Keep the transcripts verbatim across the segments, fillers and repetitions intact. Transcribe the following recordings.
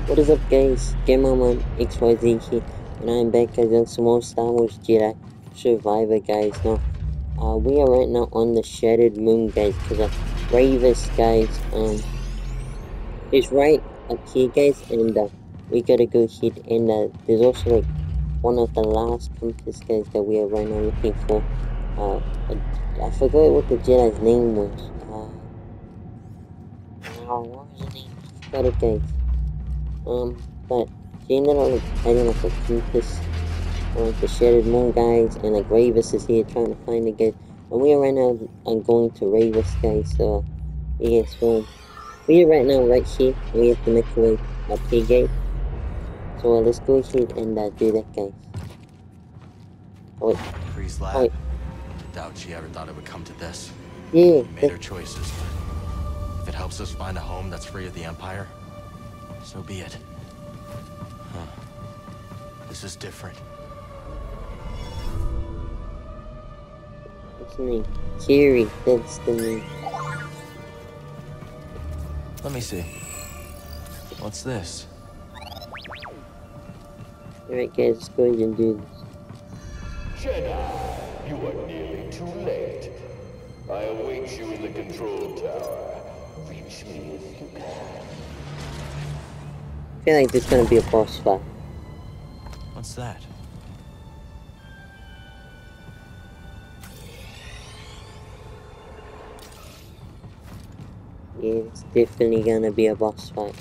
What is up guys, Gamerman X Y Z here, and I'm back guys on some more Star Wars Jedi Survivor guys. Now, uh, we are right now on the Shattered Moon guys, because uh, Ravis guys, um, is right up here guys, and uh, we gotta go ahead, and uh, there's also like one of the last compass guys that we are right now looking for. Uh, I, I forgot what the Jedi's name was. Uh, oh, what was the name? I forgot it guys. Um, but she ended up like hiding like a compass on like the Shattered Moon guys, and like Ravis is here trying to find the guys. And we are right now I'm going to Ravis guys, so yeah, so we are right now right here. We have the microwave up here guys. So uh, let's go ahead and uh, do that guys. Oh wait, Freeze oh lab. wait, Doubt she ever thought it would come to this. yeah, We made that, her choices. If it helps us find a home that's free of the Empire, so be it. Huh. This is different. what's the name? Kiri, that's the name. Let me see. What's this? Alright guys, let's go ahead and do this. Jedi, you are nearly too late. I await you in the control tower. Reach me if you can. I feel like this is gonna be a boss fight. What's that? Yeah, it's definitely gonna be a boss fight.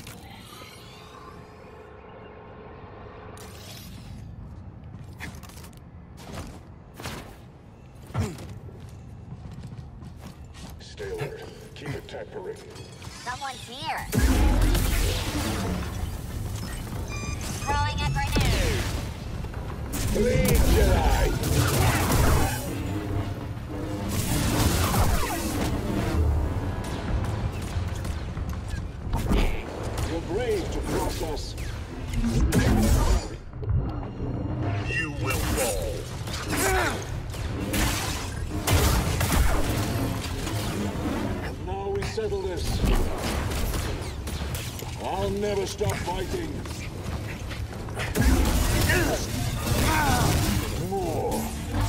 Stay alert. Keep it tampering. Someone's here. Throwing a grenade. Please, Jedi! You're brave to cross us. You will fall. Now we settle this. I'll never stop fighting. More.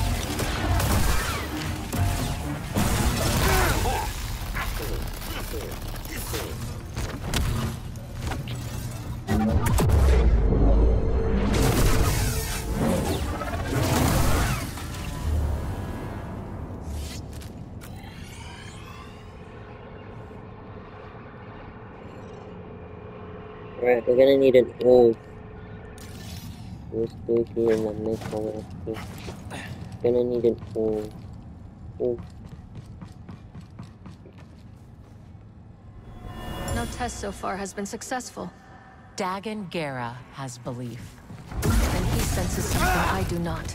Alright, we're gonna need an old. Let's go here in the microwave. Gonna need an old. Oh, No test so far has been successful. Dagan Gera has belief. And he senses something I do not.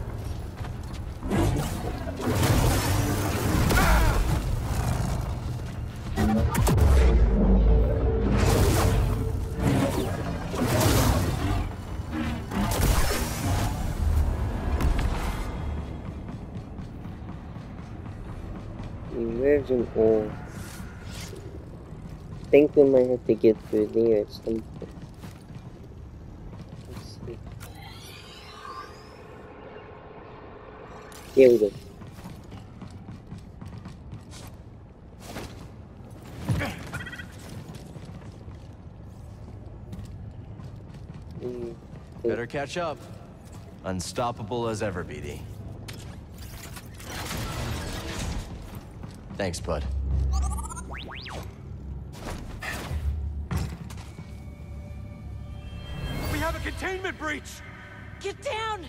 where's an old? I think we might have to get through there at some point. Let's see. Here we go. Mm, Better catch up. Unstoppable as ever, B D. Thanks, bud. We have a containment breach! Get down!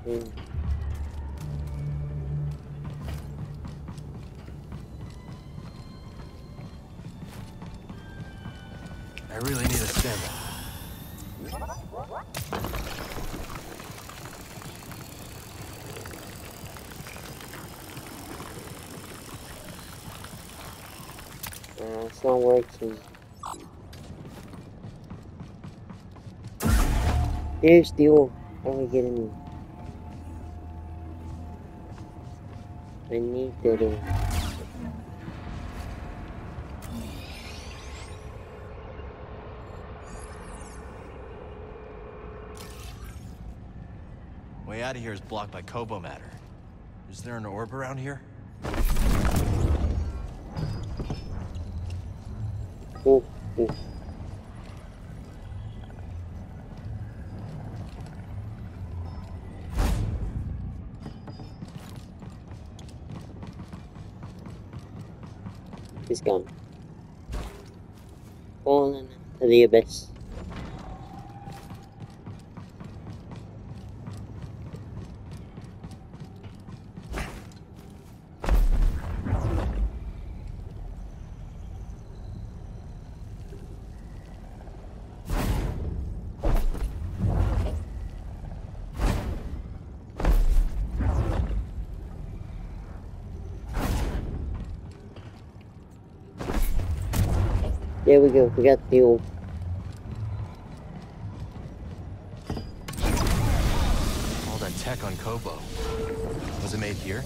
Mm. I really need a stim. Uh, it's not working. There's the ore. How are we getting in? I need that ore. Way out of here is blocked by Kobo matter. Is there an orb around here? Oh, oh. He's gone. Fallen into the abyss. There we go, we got the ore. All that tech on Kobo. Was it made here?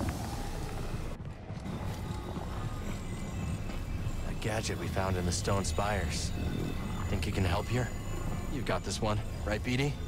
That gadget we found in the stone spires. Think you can help here? You've got this one, right, B D?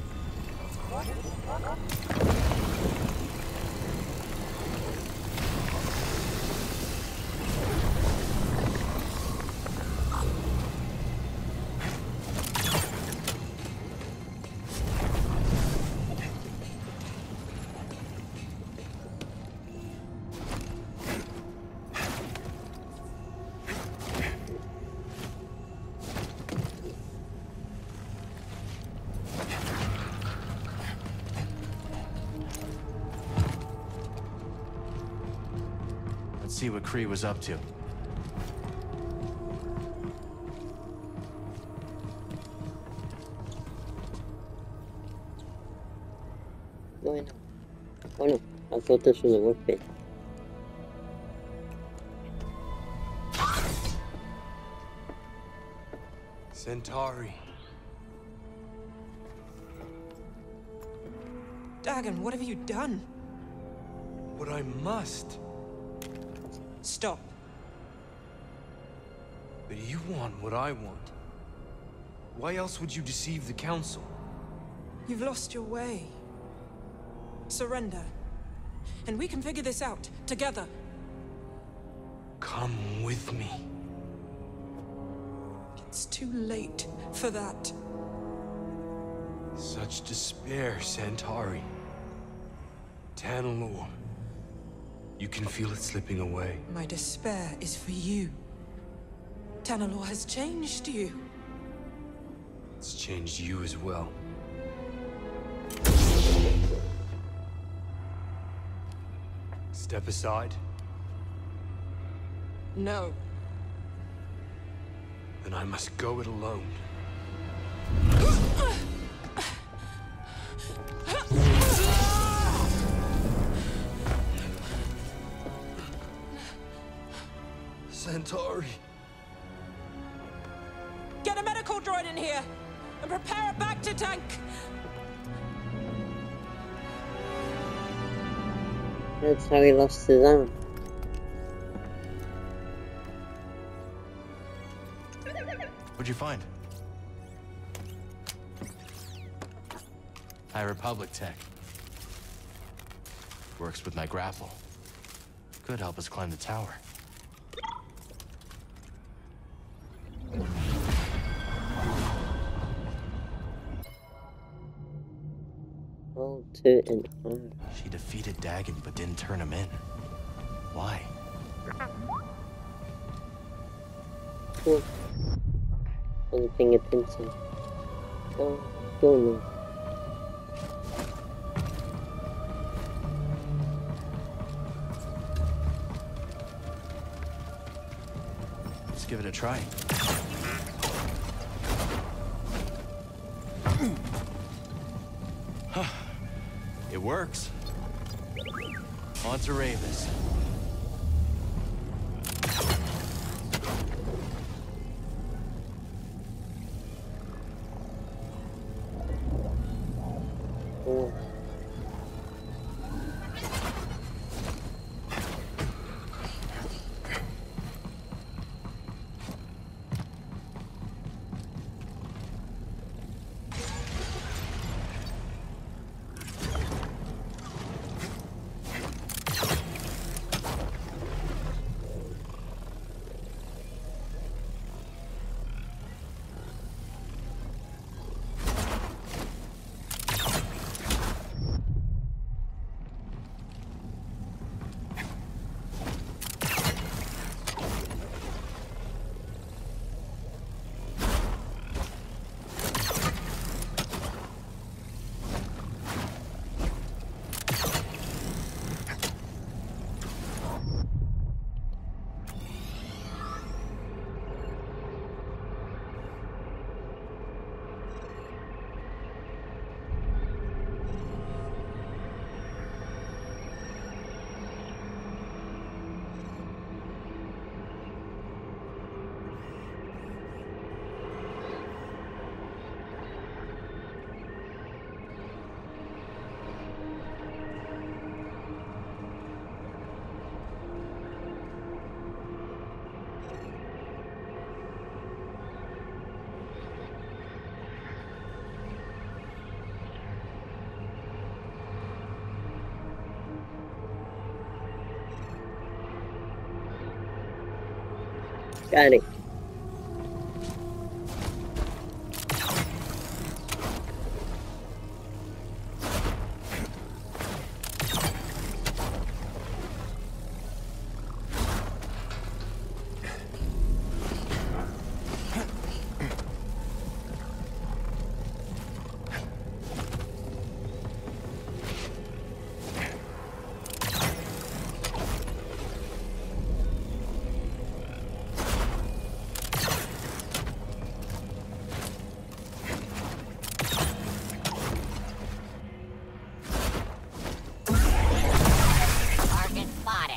See what Kree was up to. No, I know. Oh no, I thought this was a workbench. Centauri. Dagon, what have you done? What I must. Stop. But you want what I want. Why else would you deceive the Council? You've lost your way. Surrender. And we can figure this out, together. Come with me. It's too late for that. Such despair, Centauri. Tanalorr. You can feel it slipping away. My despair is for you. Tanalorr has changed you. It's changed you as well. Step aside. No. Then I must go it alone. Centauri. Get a medical droid in here and prepare a back to tank. That's how he lost his arm. What'd you find? High Republic tech. Works with my grapple. Could help us climb the tower. Roll to an arm. She defeated Dagon but didn't turn him in. Why? Cool. Wasn't paying attention. Go, go now. give it a try. It works. On to Ravis. Oh. Got it. Target spotted.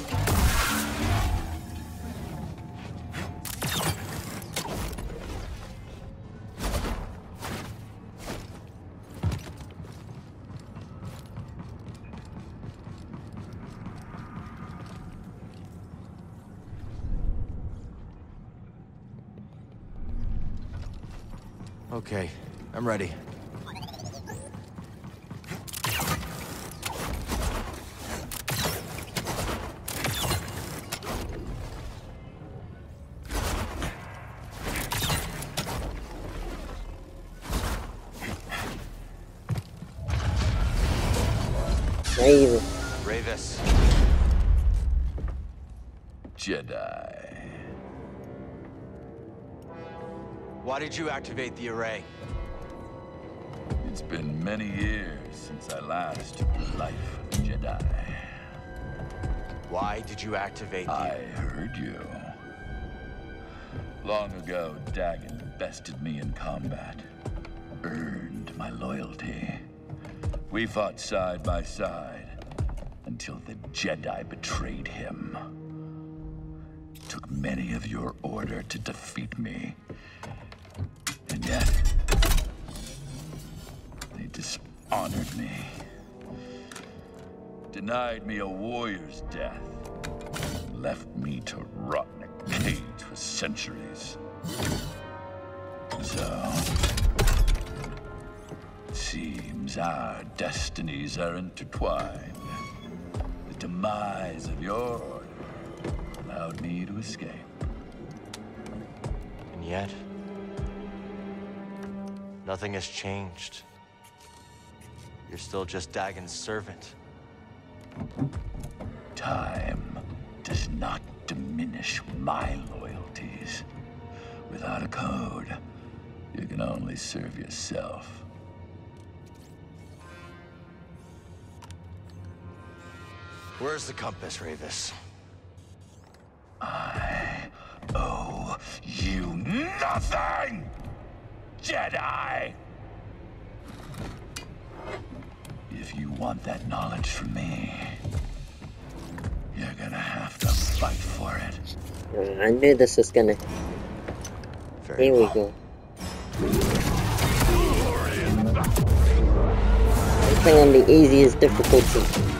Okay, I'm ready. Raven. Ravis. Jedi. Why did you activate the array? It's been many years since I last took the life of a Jedi. Why did you activate the... I heard you. Long ago, Dagan bested me in combat. Earned my loyalty. We fought side by side until the Jedi betrayed him. Took many of your order to defeat me. And yet, they dishonored me. Denied me a warrior's death. Left me to rot in a cage for centuries. So, it seems our destinies are intertwined. The demise of your order allowed me to escape. And yet... nothing has changed. You're still just Dagan's servant. Time does not diminish my loyalties. Without a code, you can only serve yourself. Where's the compass, Ravis? I owe You nothing! Jedi! If you want that knowledge from me, you're gonna have to fight for it. Uh, I knew this was gonna... Very Here we well. go. I'm playing on the easiest difficulty.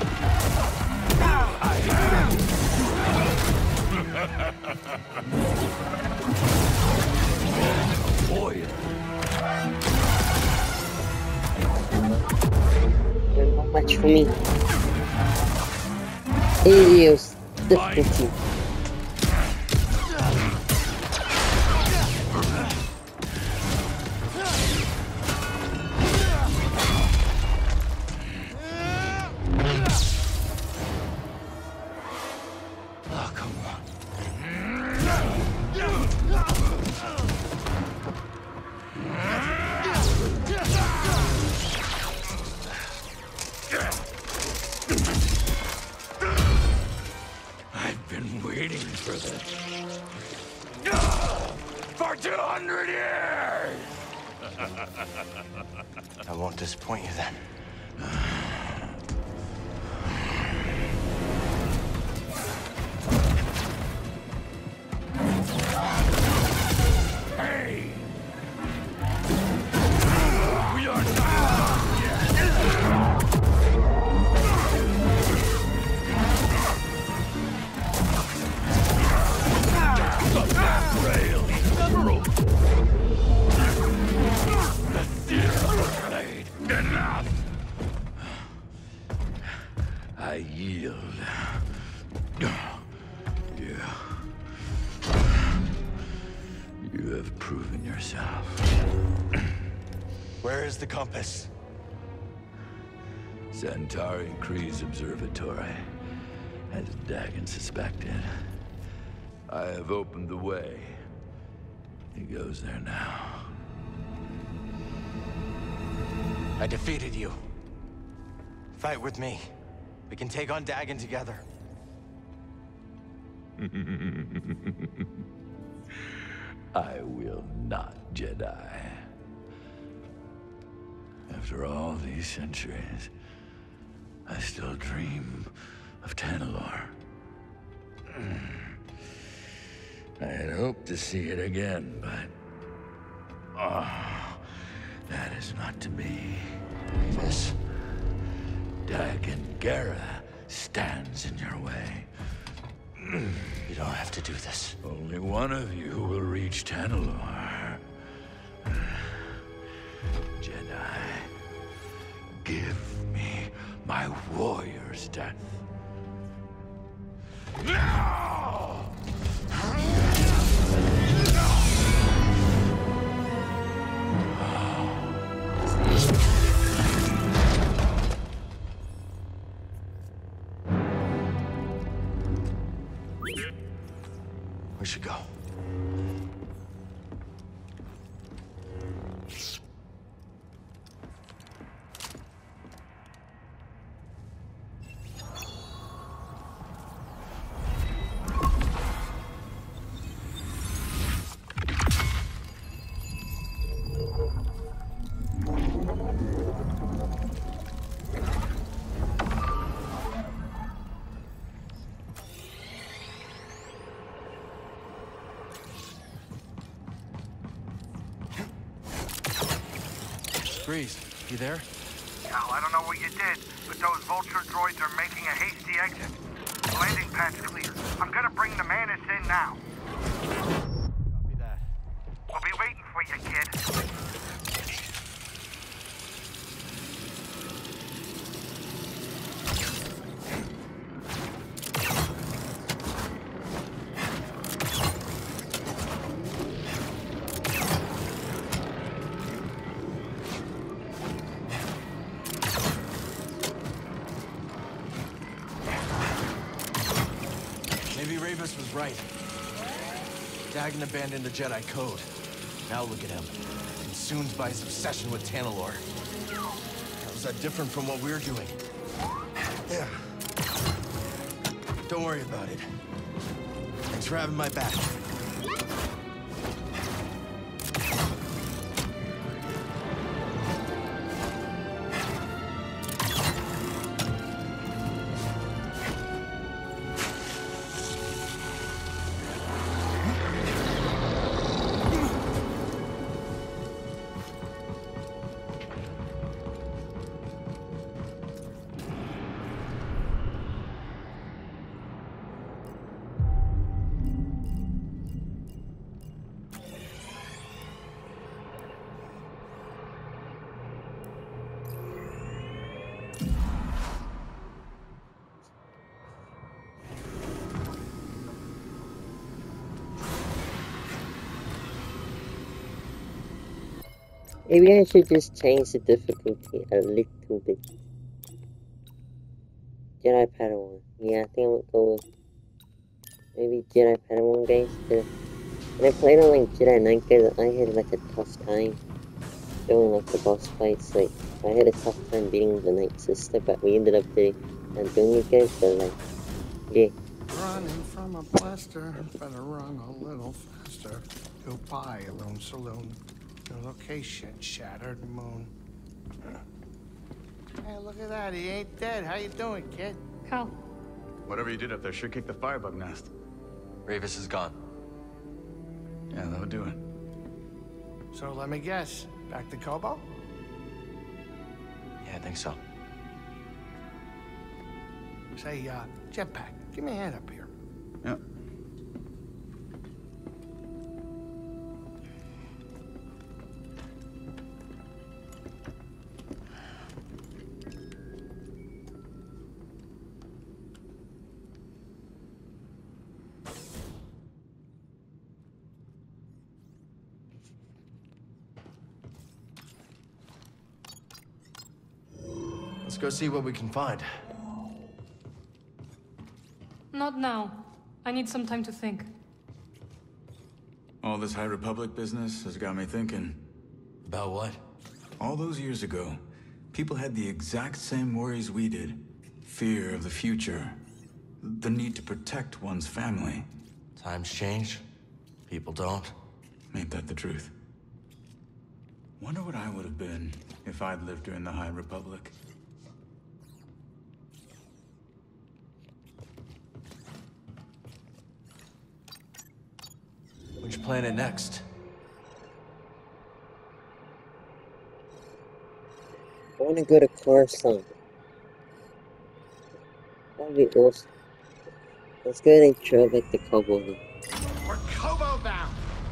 Not much for me. Easiest difficulty. Oh, come on. I've been waiting for this. For two hundred years! I won't disappoint you then. Hey! We are not yet! The back rail, General! The theater blade! Enough! I yield. You... You have proven yourself. Where is the compass? Centauri Kree's observatory, as Dagan suspected. I have opened the way. He goes there now. I defeated you. Fight with me. We can take on Dagan together. I will not, Jedi. After all these centuries, I still dream of Tanalorr. I had hoped to see it again, but... Oh, that is not to be. This Dagan Gera stands in your way. You don't have to do this. Only one of you will reach Tanalorr. Jedi, give me my warrior's death. Now! We should go. Greez, you there? Cal, I don't know what you did, but those Vulture droids are making a hasty exit. The landing pad's clear. I'm gonna bring the Mantis in now. Copy that. We'll be waiting for you, kid. Maybe Ravis was right. Dagan abandoned the Jedi Code. Now look at him. Consumed by his obsession with Tanalorr. How's that different from what we're doing? Yeah. Don't worry about it. Thanks for having my back. Maybe I should just change the difficulty a little bit. Jedi Padawan. Yeah, I think I'm gonna go with maybe Jedi Padawan, guys. The, when I played on like Jedi Knight, guys, I had like a tough time doing like the boss fights. Like I had a tough time beating the Night Sister, but we ended up doing, uh, doing it, guys. But like, yeah. Running from a blaster, better run a little faster. Goodbye, Alone Saloon. Your location, Shattered Moon. Hey, look at that. He ain't dead. How you doing, kid? Cal. Whatever you did up there sure kicked the firebug nest. Ravis is gone. Yeah, that'll do it. So let me guess. Back to Kobo? Yeah, I think so. Say, uh, Jetpack, give me a hand up here. Yep. Let's go see what we can find. Not now. I need some time to think. All this High Republic business has got me thinking. About what? All those years ago, people had the exact same worries we did. Fear of the future. The need to protect one's family. Times change. People don't. Ain't that the truth? Wonder what I would have been if I'd lived during the High Republic. Which planet next? I wanna go to Coruscant. That'd be awesome. Let's go and travel back to Kobo then. We're Kobo bound!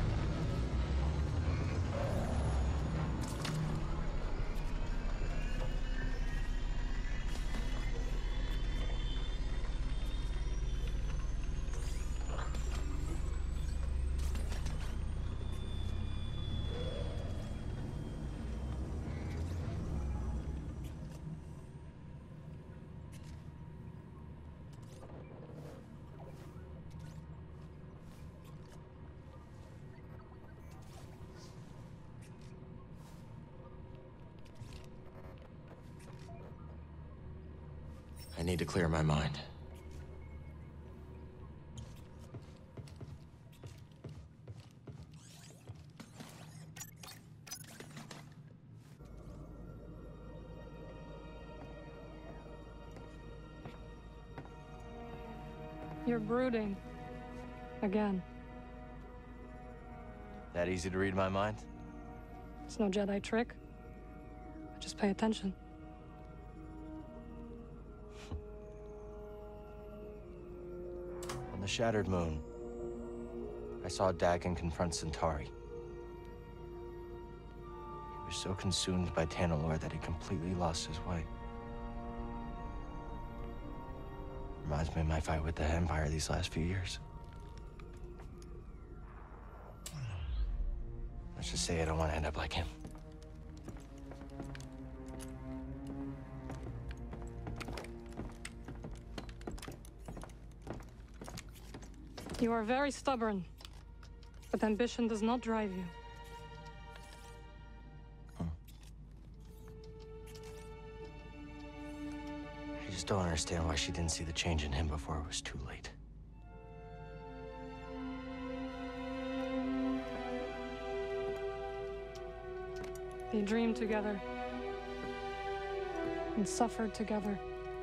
I need to clear my mind. You're brooding. Again. That easy to read my mind? It's no Jedi trick. Just pay attention. On the Shattered Moon, I saw Dagan confront Centauri. He was so consumed by Tanalorr that he completely lost his way. Reminds me of my fight with the Empire these last few years. Let's just say I don't want to end up like him. You are very stubborn, but ambition does not drive you. Hmm. I just don't understand why she didn't see the change in him before it was too late. They dreamed together and suffered together.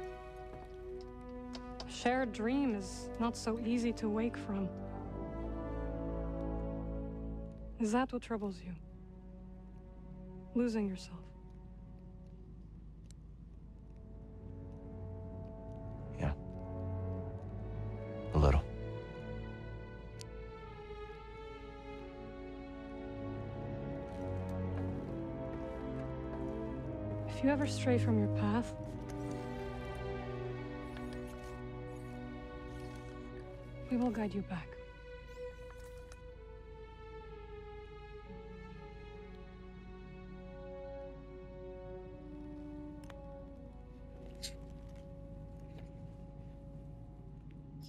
A shared dream is not so easy to wake from. Is that what troubles you? Losing yourself? Yeah. A little. If you ever stray from your path, we will guide you back.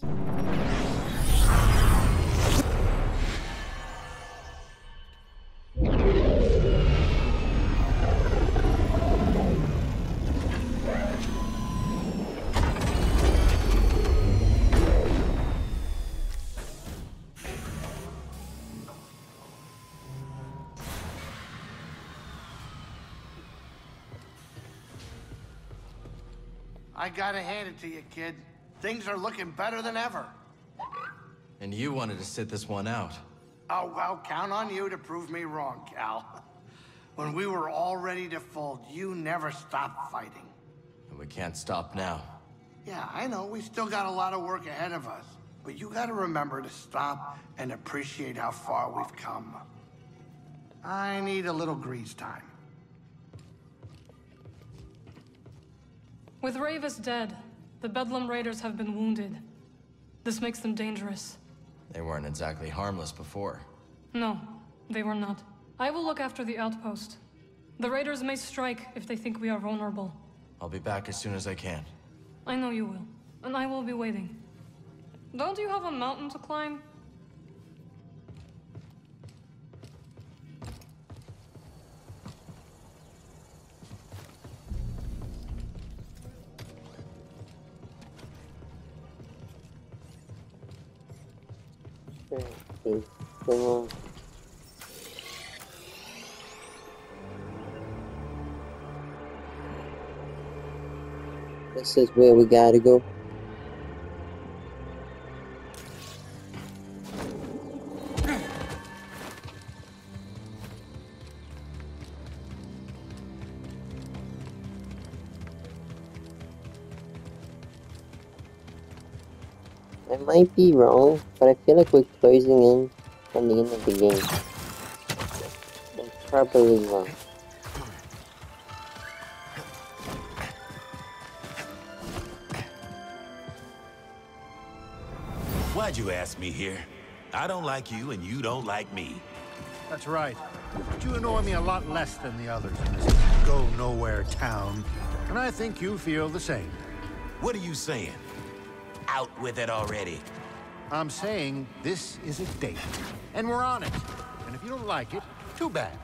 I gotta hand it to you, kid. Things are looking better than ever. And you wanted to sit this one out. Oh, well, count on you to prove me wrong, Cal. When we were all ready to fold, you never stopped fighting. And we can't stop now. Yeah, I know, we still got a lot of work ahead of us. But you gotta remember to stop and appreciate how far we've come. I need a little grease time. With Ravis dead, the Bedlam Raiders have been wounded. This makes them dangerous. They weren't exactly harmless before. No, they were not. I will look after the outpost. The Raiders may strike if they think we are vulnerable. I'll be back as soon as I can. I know you will, and I will be waiting. Don't you have a mountain to climb? Okay, come on. This is where we gotta go. I might be wrong, but I feel like we're closing in on the end of the game. I'm probably wrong. Why'd you ask me here? I don't like you and you don't like me. That's right. But you annoy me a lot less than the others in this go-nowhere town. And I think you feel the same. What are you saying? Out with it already. I'm saying this is a date. And we're on it. And if you don't like it, too bad.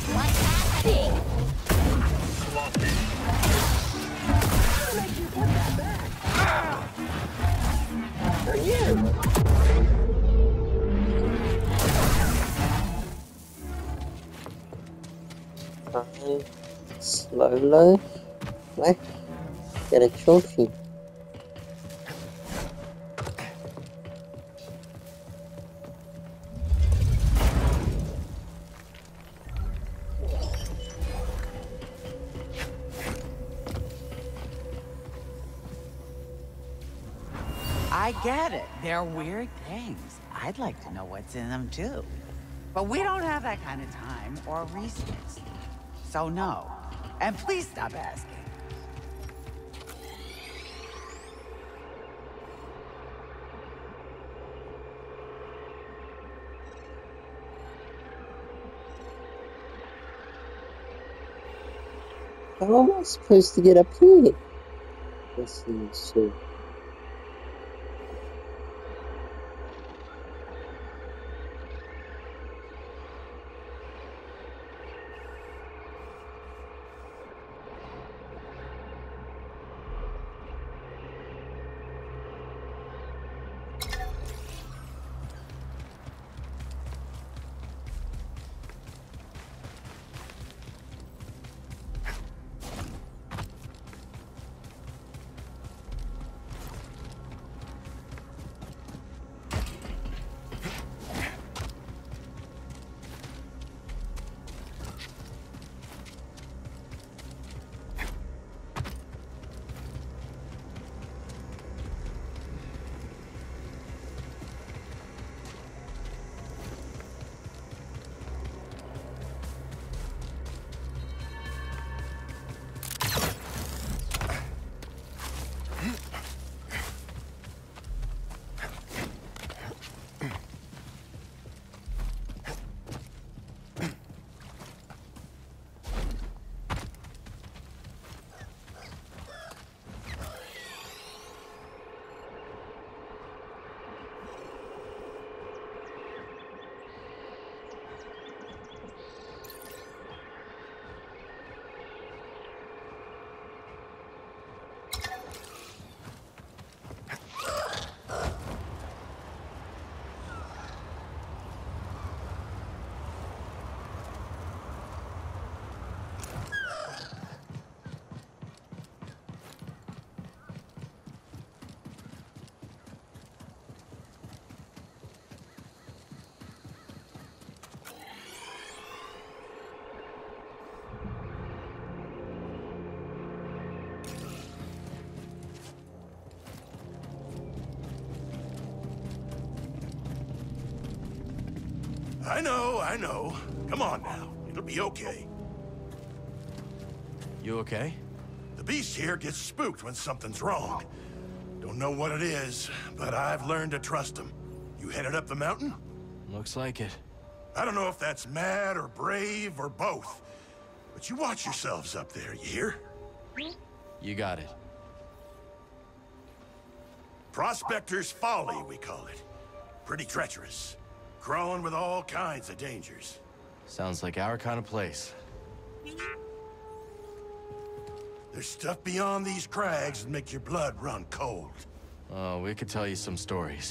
What's happening? Make you put that back. Ah! For you. Five. Slow low. What? Get a trophy. I get it. They're weird things. I'd like to know what's in them, too. But we don't have that kind of time or resource. So no. And please stop asking. How am I supposed to get up here? Let's see, so... I know, I know. Come on now. It'll be okay. You okay? The beast here gets spooked when something's wrong. Don't know what it is, but I've learned to trust him. You headed up the mountain? Looks like it. I don't know if that's mad or brave or both, but you watch yourselves up there, you hear? You got it. Prospector's Folly, we call it. Pretty treacherous. Crawling with all kinds of dangers. Sounds like our kind of place. There's stuff beyond these crags that make your blood run cold. Oh, we could tell you some stories.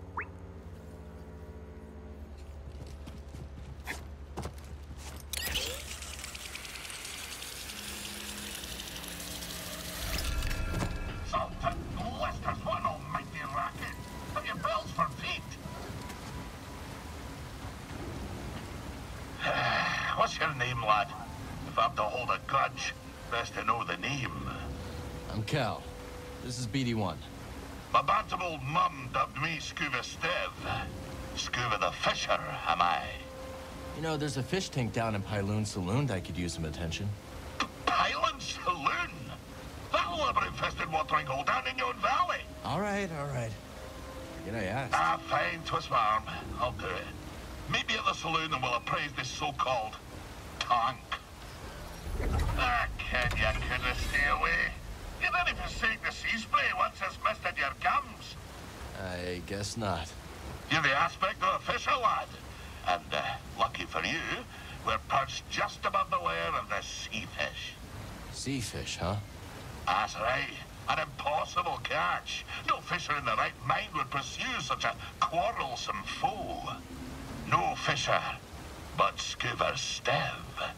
What's your name, lad? If I'm to hold a grudge, best to know the name. I'm Cal. This is B D one. My bantam old mum dubbed me Scuba Stev. Scuba the Fisher, am I? You know, there's a fish tank down in Pyloon Saloon that could use some attention. Pyloon Saloon? That'll never infested watering hole down in your valley. All right, all right. Did I ask? Ah, fine, twist my arm. I'll do it. Meet me at the saloon and we'll appraise this so-called tank. Ah, kid, you couldn't stay away. You didn't even forsake the sea spray once it's misted your gums. I guess not. You're the aspect of a fisher, lad. And, uh, lucky for you, We're perched just above the lair of the sea fish. Sea fish, huh? That's right. An impossible catch. No fisher in the right mind would pursue such a quarrelsome foe. No fisher, but Scuba Stev.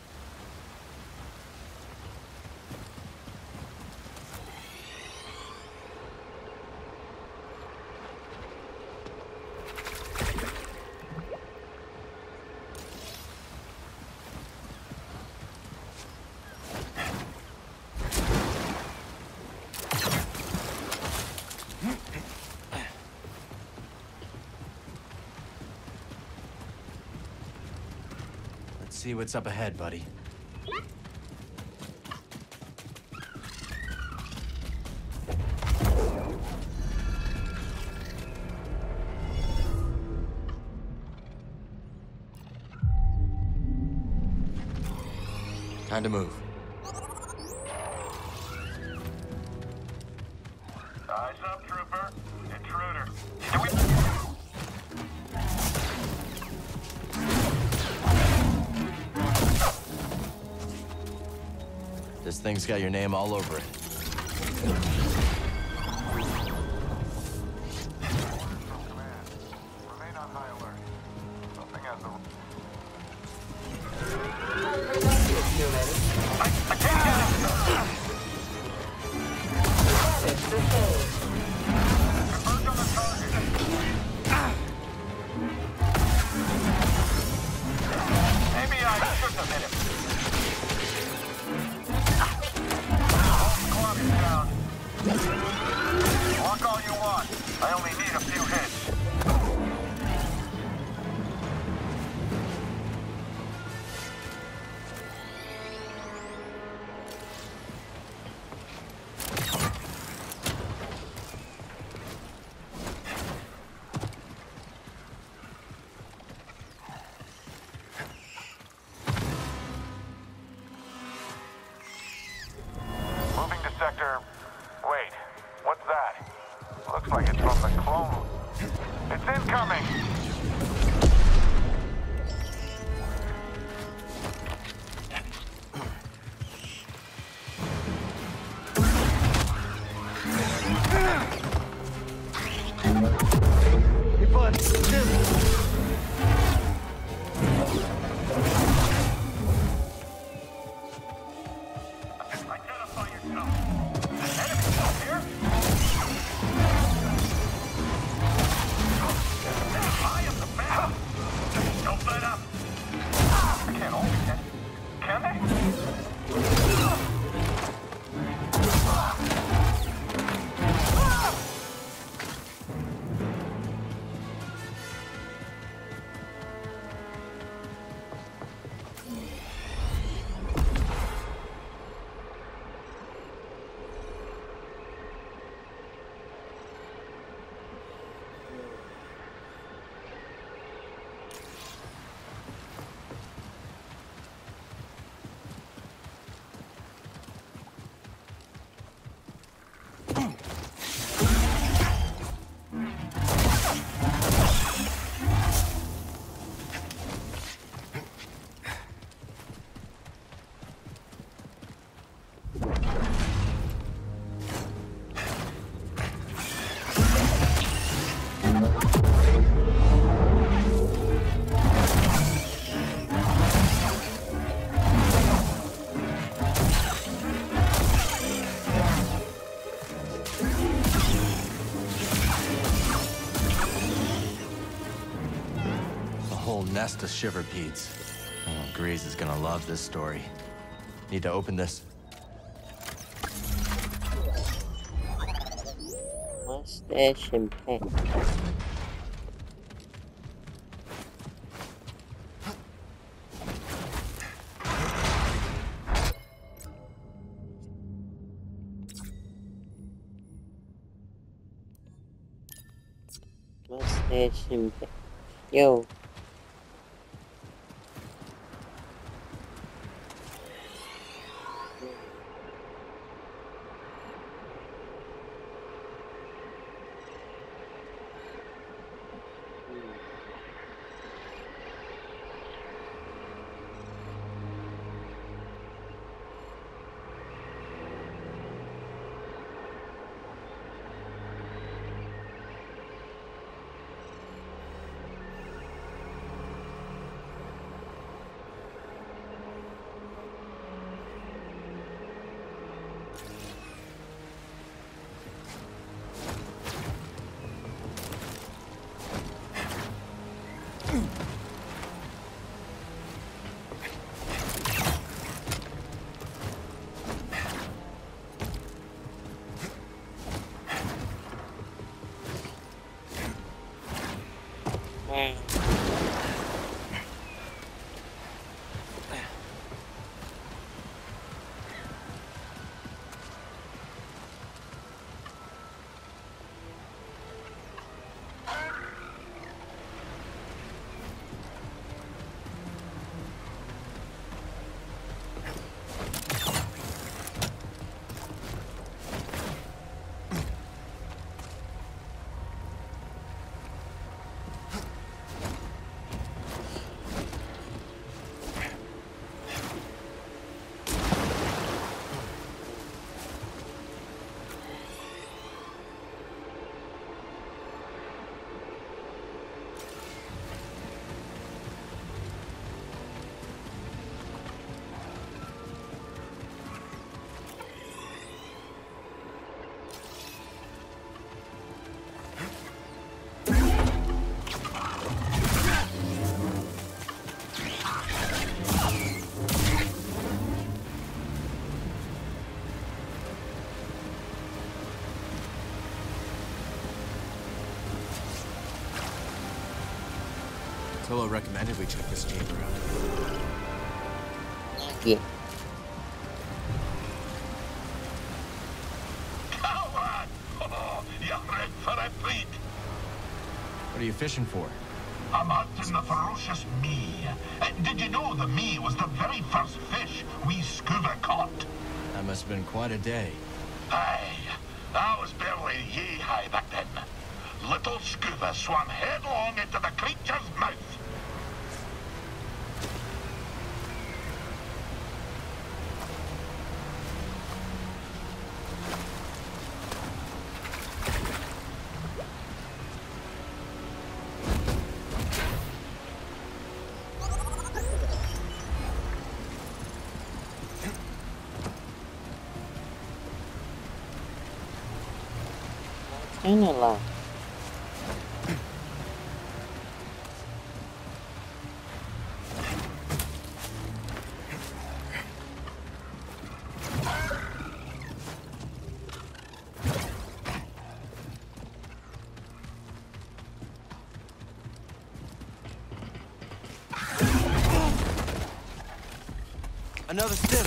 See what's up ahead, buddy. Time to move. Eyes up, trooper. Intruder. This thing's got your name all over it. Sector... Wait, what's that? Looks like it's from the clone. It's incoming! Hey, bud, Jim! Nest of shiverpedes. Oh, Grease is gonna love this story. Need to open this. Mustache and pet. Mustache and pet. Yo. Tolo recommended we check this chamber out. Yeah. Coward! Oh, you're red for a treat. What are you fishing for? I'm hunting the ferocious me. Uh, did you know the me was the very first fish we scuba caught? That must have been quite a day. Aye, I was barely yay-high back then. Little scuba swam headlong into the creature's mouth. Kinda loud. Another stim.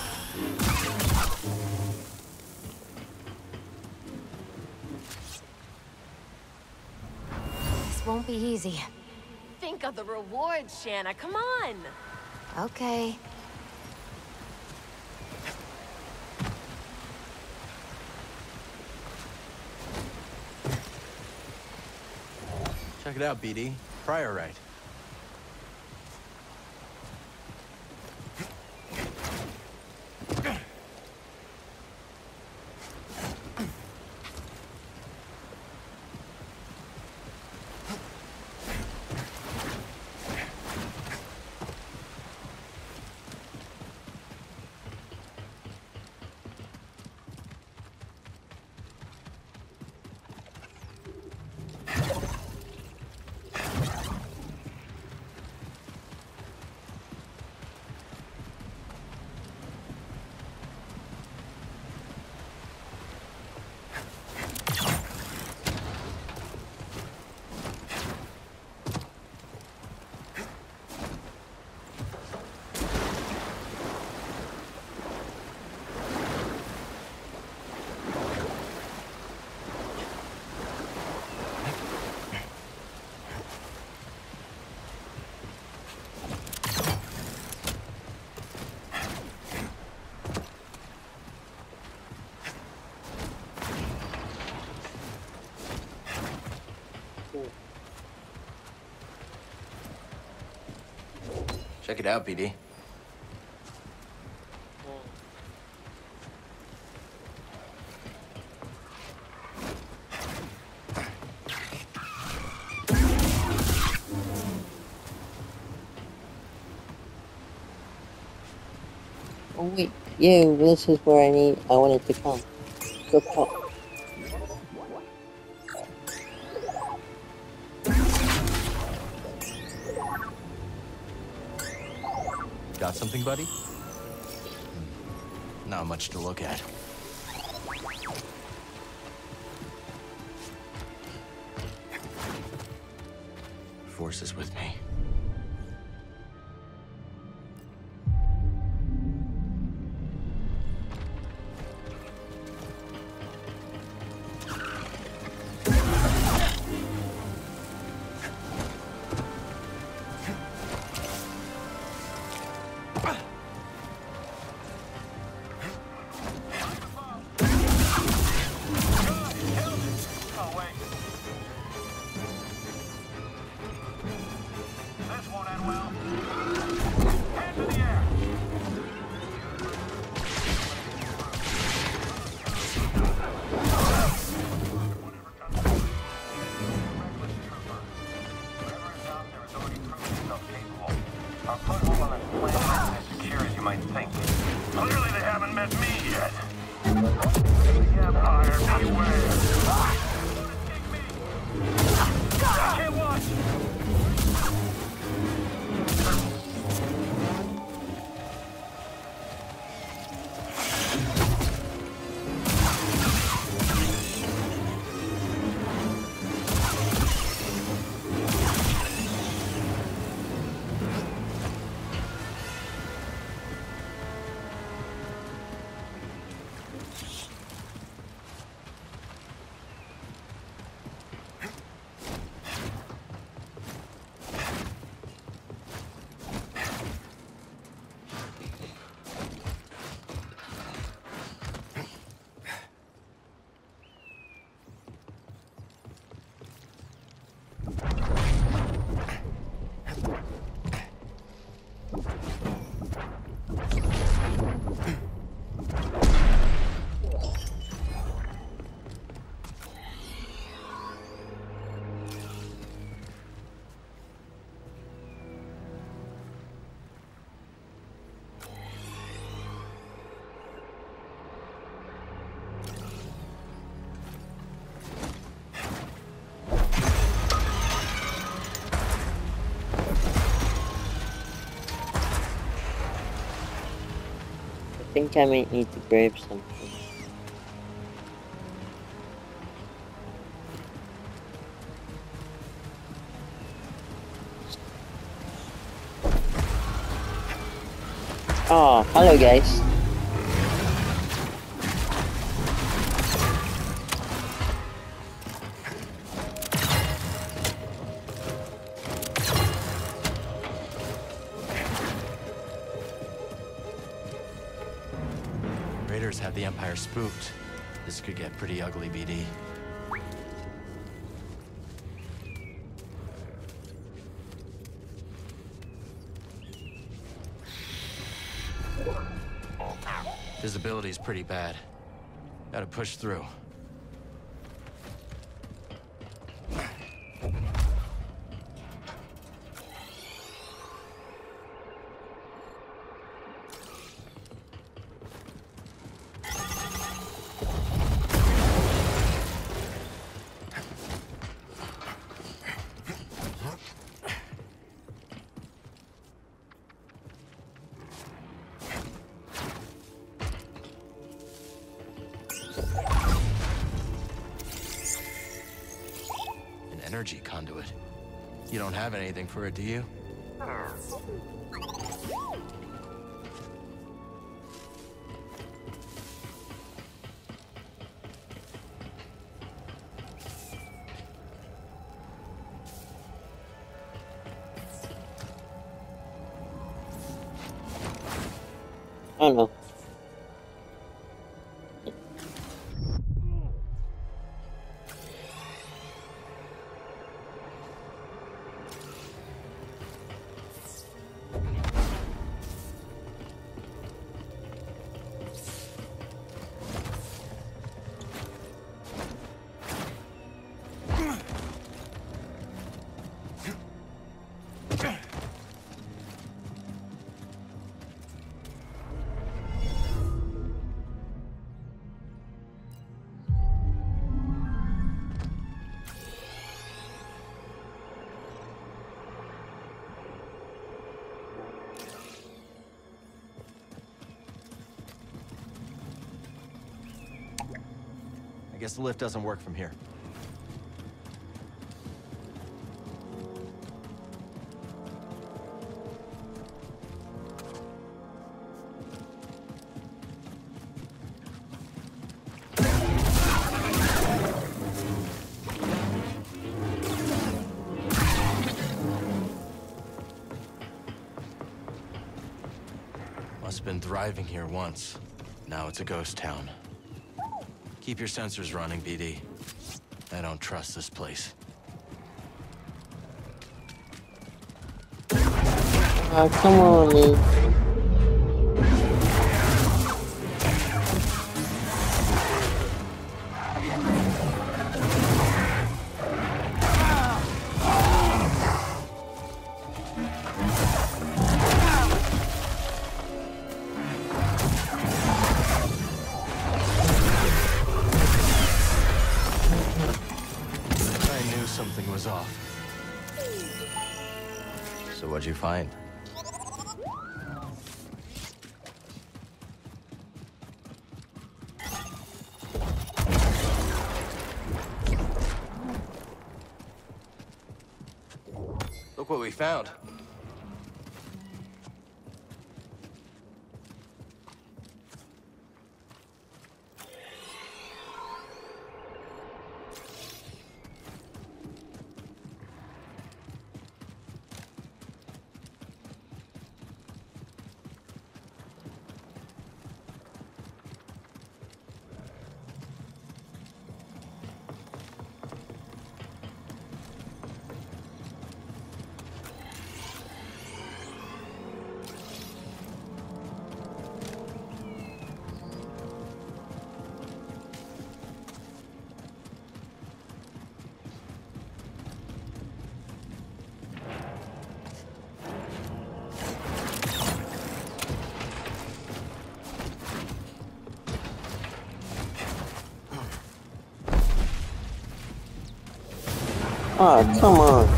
This won't be easy. Think of the rewards, Shanna. Come on. Okay. Check it out, B D. Priorite. Check it out, B D. Oh wait, yeah, this is where I need, I wanted to come. Go pop. Got something, buddy? Not much to look at. Force is with me. I think I might need to grab something. Oh, hello guys. Raiders have the Empire spooked. This could get pretty ugly, B D. Visibility's pretty bad. Gotta push through. Energy conduit. You don't have anything for it, do you? I don't know. I guess the lift doesn't work from here. Must have been thriving here once. Now it's a ghost town. Keep your sensors running, B D. I don't trust this place. Oh, come on, man. Something was off. So what'd you find? Look what we found. Oh, come on.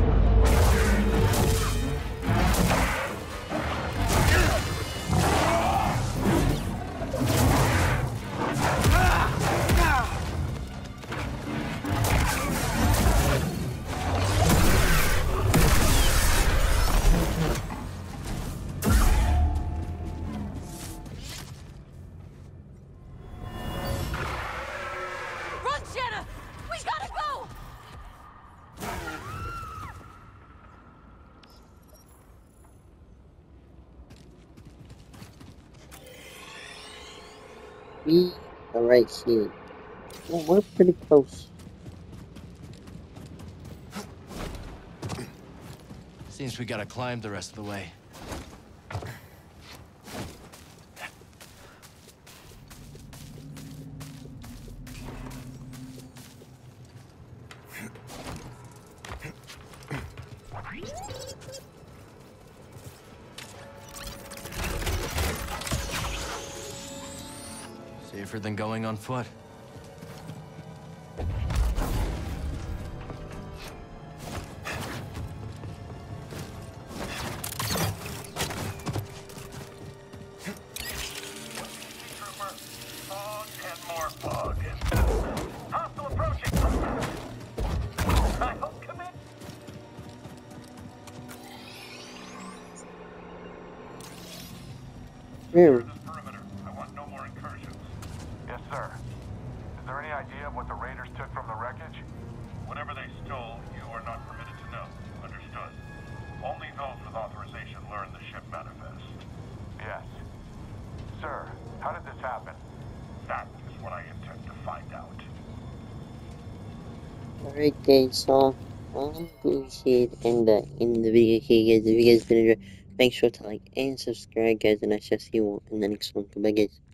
Run, Shanna! We gotta go! We are right here. Well, we're pretty close. Seems we gotta climb the rest of the way. Safer than going on foot. Really? Yes, sir. Is there any idea of what the raiders took from the wreckage? Whatever they stole, you are not permitted to know. Understood. Only those with authorization learn the ship manifest. Yes. Sir, how did this happen? That is what I intend to find out. Alright guys, so I'm going to end the, end the video here guys. If you guys did enjoy, make sure to like and subscribe guys, and I shall see you all in the next one. Goodbye guys.